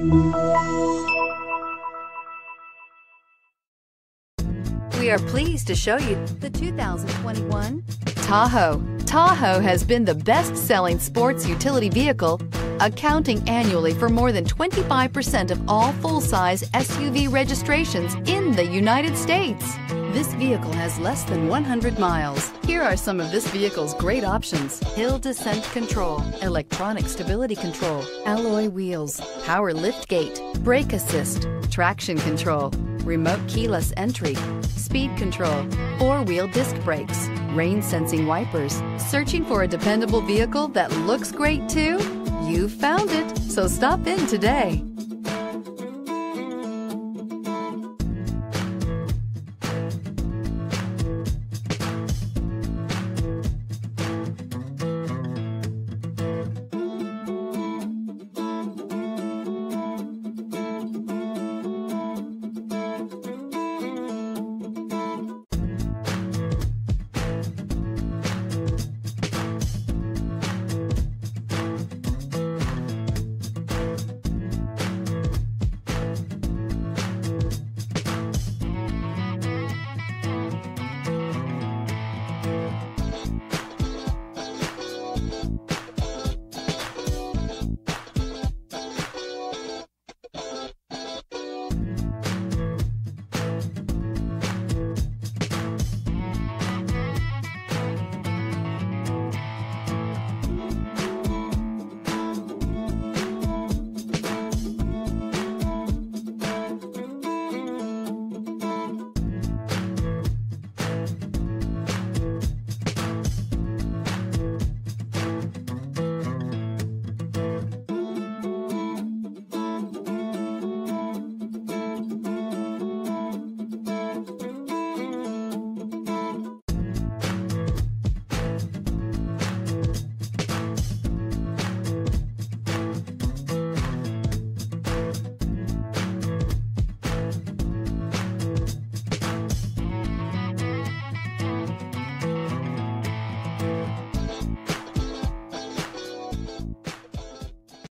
We are pleased to show you the 2021 Tahoe. Tahoe has been the best-selling sports utility vehicle, accounting annually for more than 25% of all full-size SUV registrations in the United States. This vehicle has less than 100 miles. Here are some of this vehicle's great options: hill descent control, electronic stability control, alloy wheels, power liftgate, brake assist, traction control, remote keyless entry, speed control, four-wheel disc brakes, rain-sensing wipers. Searching for a dependable vehicle that looks great too? You found it, so stop in today.